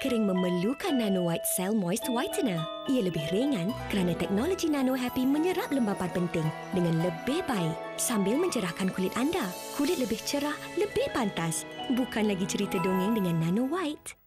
kering memerlukan Nano White Cell Moist Whitener. Ia lebih ringan kerana teknologi Nano Happy menyerap lembapan penting dengan lebih baik sambil mencerahkan kulit anda. Kulit lebih cerah, lebih pantas. Bukan lagi cerita dongeng dengan Nano White.